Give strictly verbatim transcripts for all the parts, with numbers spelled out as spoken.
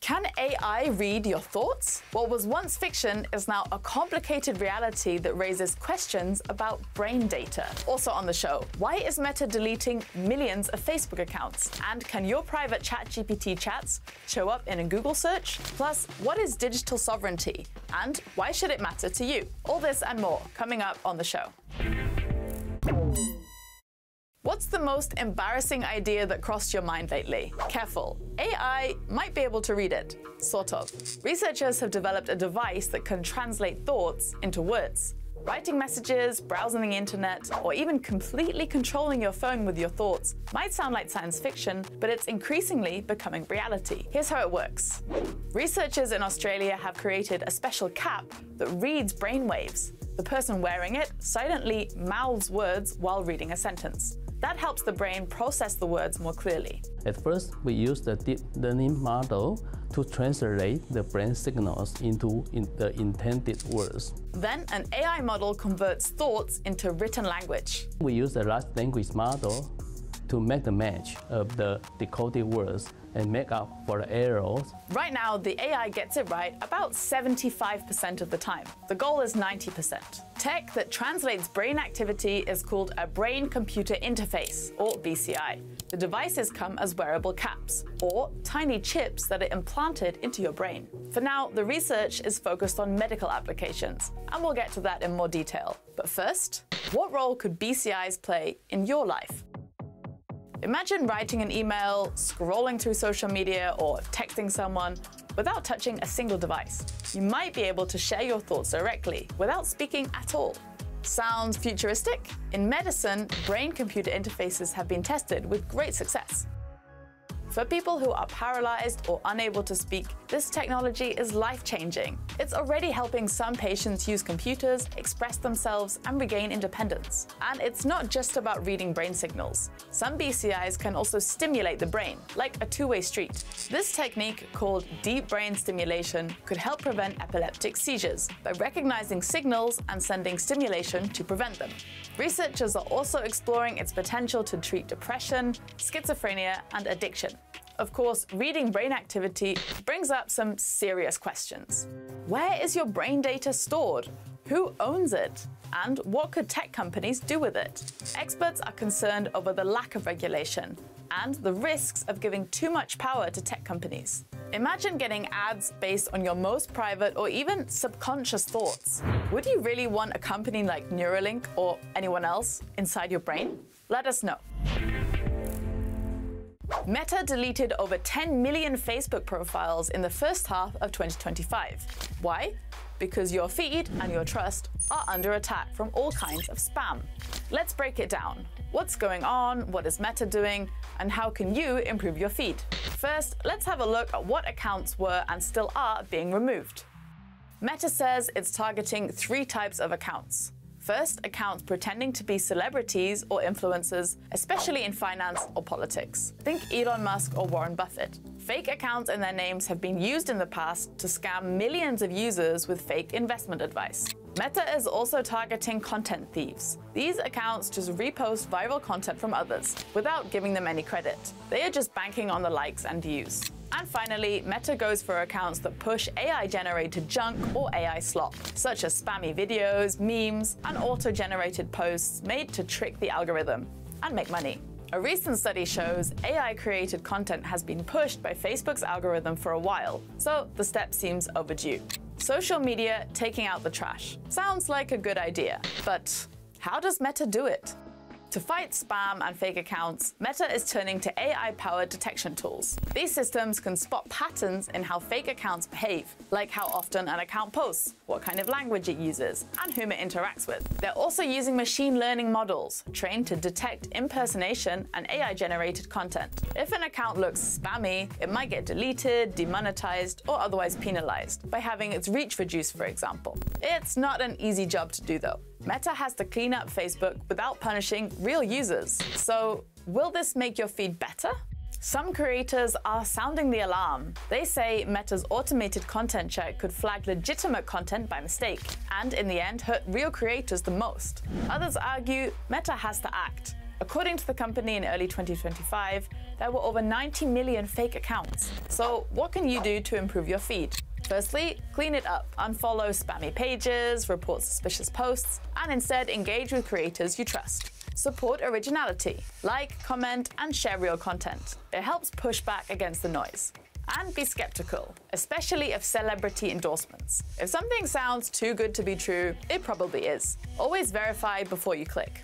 Can A I read your thoughts? What was once fiction is now a complicated reality that raises questions about brain data. Also on the show, why is Meta deleting millions of Facebook accounts? And can your private ChatGPT chats show up in a Google search? Plus, what is digital sovereignty? And why should it matter to you? All this and more coming up on the show. What's the most embarrassing idea that crossed your mind lately? Careful, A I might be able to read it. Sort of. Researchers have developed a device that can translate thoughts into words. Writing messages, browsing the internet, or even completely controlling your phone with your thoughts might sound like science fiction, but it's increasingly becoming reality. Here's how it works. Researchers in Australia have created a special cap that reads brainwaves. The person wearing it silently mouths words while reading a sentence. That helps the brain process the words more clearly. At first, we use the deep learning model to translate the brain signals into in the intended words. Then an A I model converts thoughts into written language. We use the large language model to make the match of the decoded words and make up for the errors. Right now, the A I gets it right about seventy-five percent of the time. The goal is ninety percent. Tech that translates brain activity is called a brain-computer interface, or B C I. The devices come as wearable caps, or tiny chips that are implanted into your brain. For now, the research is focused on medical applications, and we'll get to that in more detail. But first, what role could B C Is play in your life? Imagine writing an email, scrolling through social media, or texting someone without touching a single device. You might be able to share your thoughts directly without speaking at all. Sounds futuristic? In medicine, brain-computer interfaces have been tested with great success. For people who are paralyzed or unable to speak, this technology is life-changing. It's already helping some patients use computers, express themselves, and regain independence. And it's not just about reading brain signals. Some B C Is can also stimulate the brain, like a two-way street. This technique, called deep brain stimulation, could help prevent epileptic seizures by recognizing signals and sending stimulation to prevent them. Researchers are also exploring its potential to treat depression, schizophrenia, and addiction. Of course, reading brain activity brings up some serious questions. Where is your brain data stored? Who owns it? And what could tech companies do with it? Experts are concerned over the lack of regulation and the risks of giving too much power to tech companies. Imagine getting ads based on your most private or even subconscious thoughts. Would you really want a company like Neuralink or anyone else inside your brain? Let us know. Meta deleted over ten million Facebook profiles in the first half of twenty twenty-five. Why? Because your feed and your trust are under attack from all kinds of spam. Let's break it down. What's going on? What is Meta doing? And how can you improve your feed? First, let's have a look at what accounts were and still are being removed. Meta says it's targeting three types of accounts. First, accounts pretending to be celebrities or influencers, especially in finance or politics. Think Elon Musk or Warren Buffett. Fake accounts and their names have been used in the past to scam millions of users with fake investment advice. Meta is also targeting content thieves. These accounts just repost viral content from others without giving them any credit. They are just banking on the likes and views. And finally, Meta goes for accounts that push A I-generated junk or A I slop, such as spammy videos, memes, and auto-generated posts made to trick the algorithm and make money. A recent study shows A I-created content has been pushed by Facebook's algorithm for a while, so the step seems overdue. Social media taking out the trash. Sounds like a good idea, but how does Meta do it? To fight spam and fake accounts, Meta is turning to A I-powered detection tools. These systems can spot patterns in how fake accounts behave, like how often an account posts, what kind of language it uses, and whom it interacts with. They're also using machine learning models trained to detect impersonation and A I-generated content. If an account looks spammy, it might get deleted, demonetized, or otherwise penalized by having its reach reduced, for example. It's not an easy job to do, though. Meta has to clean up Facebook without punishing real users. So, will this make your feed better? Some creators are sounding the alarm. They say Meta's automated content check could flag legitimate content by mistake, and in the end hurt real creators the most. Others argue Meta has to act. According to the company in early twenty twenty-five, there were over ninety million fake accounts. So what can you do to improve your feed? Firstly, clean it up. Unfollow spammy pages, report suspicious posts, and instead engage with creators you trust. Support originality. Like, comment, and share real content. It helps push back against the noise. And be skeptical, especially of celebrity endorsements. If something sounds too good to be true, it probably is. Always verify before you click.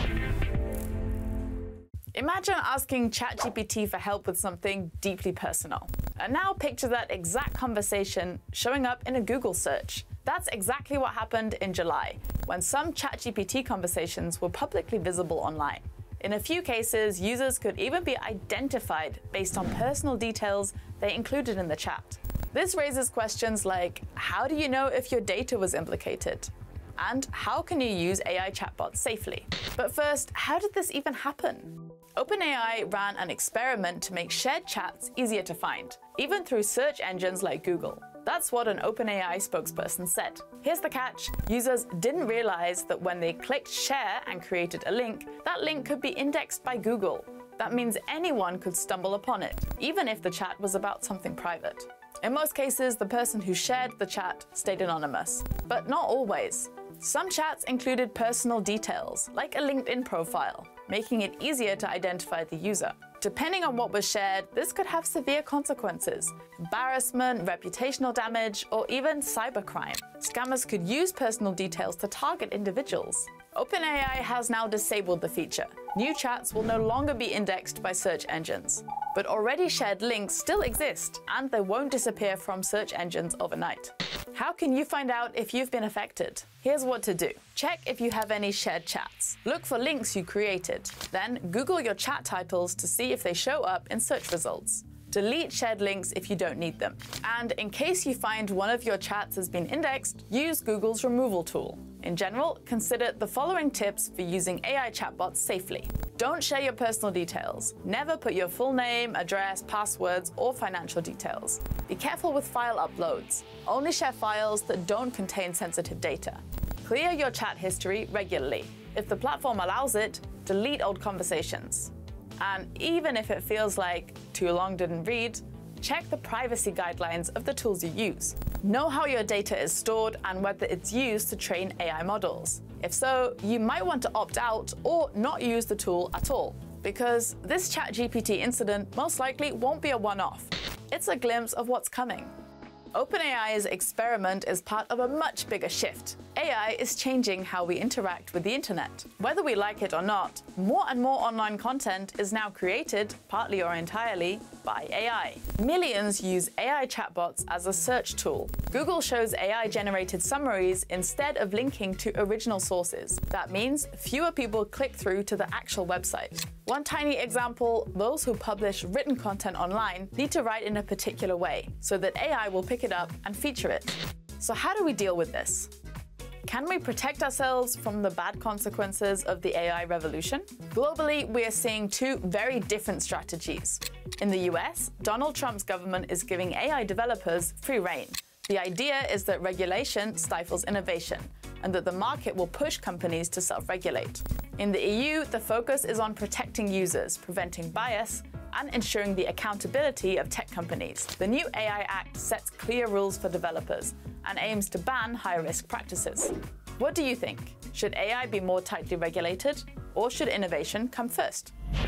Imagine asking ChatGPT for help with something deeply personal. And now picture that exact conversation showing up in a Google search. That's exactly what happened in July, when some ChatGPT conversations were publicly visible online. In a few cases, users could even be identified based on personal details they included in the chat. This raises questions like, how do you know if your data was implicated? And how can you use A I chatbots safely? But first, how did this even happen? OpenAI ran an experiment to make shared chats easier to find, even through search engines like Google. That's what an OpenAI spokesperson said. Here's the catch. Users didn't realize that when they clicked share and created a link, that link could be indexed by Google. That means anyone could stumble upon it, even if the chat was about something private. In most cases, the person who shared the chat stayed anonymous, but not always. Some chats included personal details, like a LinkedIn profile, making it easier to identify the user. Depending on what was shared, this could have severe consequences: embarrassment, reputational damage, or even cybercrime. Scammers could use personal details to target individuals. OpenAI has now disabled the feature. New chats will no longer be indexed by search engines. But already shared links still exist, and they won't disappear from search engines overnight. How can you find out if you've been affected? Here's what to do. Check if you have any shared chats. Look for links you created. Then Google your chat titles to see if they show up in search results. Delete shared links if you don't need them. And in case you find one of your chats has been indexed, use Google's removal tool. In general, consider the following tips for using A I chatbots safely. Don't share your personal details. Never put your full name, address, passwords, or financial details. Be careful with file uploads. Only share files that don't contain sensitive data. Clear your chat history regularly. If the platform allows it, delete old conversations. And even if it feels like too long didn't read, check the privacy guidelines of the tools you use. Know how your data is stored and whether it's used to train A I models. If so, you might want to opt out or not use the tool at all, because this ChatGPT incident most likely won't be a one-off. It's a glimpse of what's coming. OpenAI's experiment is part of a much bigger shift. A I is changing how we interact with the internet. Whether we like it or not, more and more online content is now created, partly or entirely, by A I. Millions use A I chatbots as a search tool. Google shows A I-generated summaries instead of linking to original sources. That means fewer people click through to the actual website. One tiny example, those who publish written content online need to write in a particular way, so that A I will pick it up and feature it. So how do we deal with this? Can we protect ourselves from the bad consequences of the A I revolution? Globally, we are seeing two very different strategies. In the U S, Donald Trump's government is giving A I developers free rein. The idea is that regulation stifles innovation, and that the market will push companies to self-regulate. In the E U, the focus is on protecting users, preventing bias, and ensuring the accountability of tech companies. The new A I Act sets clear rules for developers and aims to ban high-risk practices. What do you think? Should A I be more tightly regulated, or should innovation come first?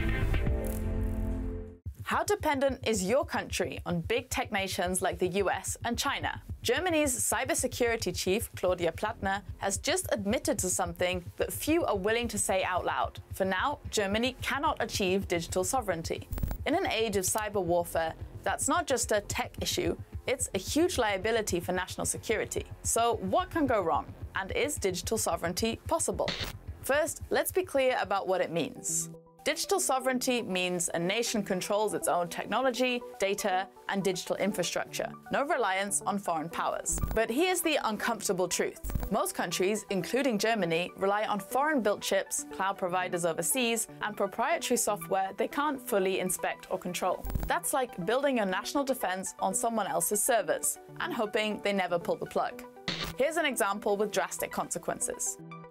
How dependent is your country on big tech nations like the U S and China? Germany's cybersecurity chief, Claudia Plattner, has just admitted to something that few are willing to say out loud. For now, Germany cannot achieve digital sovereignty. In an age of cyber warfare, that's not just a tech issue, it's a huge liability for national security. So what can go wrong? And is digital sovereignty possible? First, let's be clear about what it means. Digital sovereignty means a nation controls its own technology, data, and digital infrastructure. No reliance on foreign powers. But here's the uncomfortable truth. Most countries, including Germany, rely on foreign-built chips, cloud providers overseas, and proprietary software they can't fully inspect or control. That's like building your national defense on someone else's servers and hoping they never pull the plug. Here's an example with drastic consequences.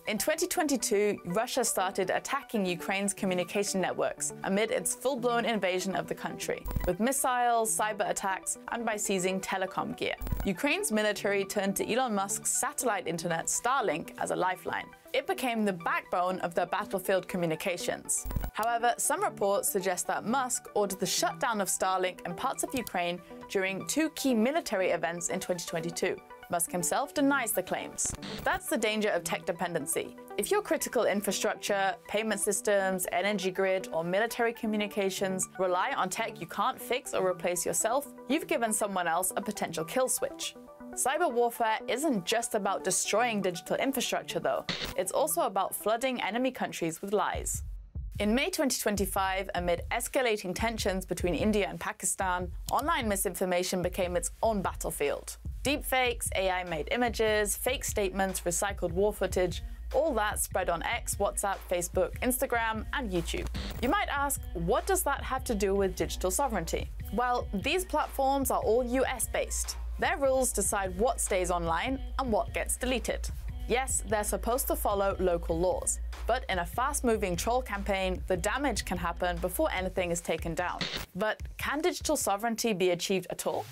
In twenty twenty-two, Russia started attacking Ukraine's communication networks amid its full-blown invasion of the country, with missiles, cyber attacks, and by seizing telecom gear. Ukraine's military turned to Elon Musk's satellite internet Starlink as a lifeline. It became the backbone of their battlefield communications. However, some reports suggest that Musk ordered the shutdown of Starlink in parts of Ukraine during two key military events in twenty twenty-two. Musk himself denies the claims. That's the danger of tech dependency. If your critical infrastructure, payment systems, energy grid, or military communications rely on tech you can't fix or replace yourself, you've given someone else a potential kill switch. Cyber warfare isn't just about destroying digital infrastructure, though. It's also about flooding enemy countries with lies. In May twenty twenty-five, amid escalating tensions between India and Pakistan, online misinformation became its own battlefield. Deepfakes, A I-made images, fake statements, recycled war footage, all that spread on X, WhatsApp, Facebook, Instagram, and YouTube. You might ask, what does that have to do with digital sovereignty? Well, these platforms are all U S-based. Their rules decide what stays online and what gets deleted. Yes, they're supposed to follow local laws, but in a fast-moving troll campaign, the damage can happen before anything is taken down. But can digital sovereignty be achieved at all?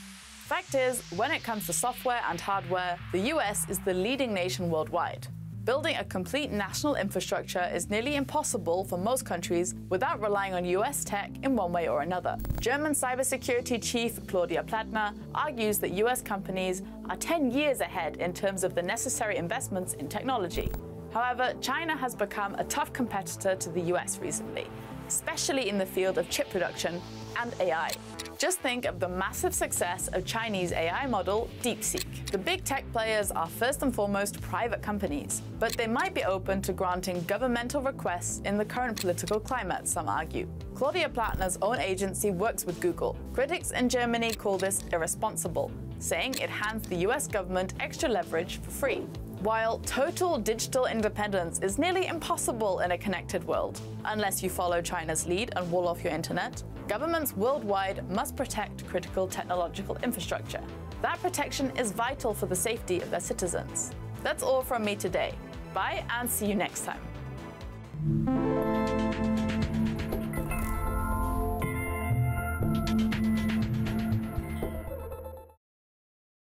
Fact is, when it comes to software and hardware, the U S is the leading nation worldwide. Building a complete national infrastructure is nearly impossible for most countries without relying on U S tech in one way or another. German cybersecurity chief Claudia Plattner argues that U S companies are ten years ahead in terms of the necessary investments in technology. However, China has become a tough competitor to the U S recently, especially in the field of chip production and A I. Just think of the massive success of Chinese A I model DeepSeek. The big tech players are first and foremost private companies, but they might be open to granting governmental requests in the current political climate, some argue. Claudia Plattner's own agency works with Google. Critics in Germany call this irresponsible, saying it hands the U S government extra leverage for free. While total digital independence is nearly impossible in a connected world, unless you follow China's lead and wall off your internet, governments worldwide must protect critical technological infrastructure. That protection is vital for the safety of their citizens. That's all from me today. Bye and see you next time.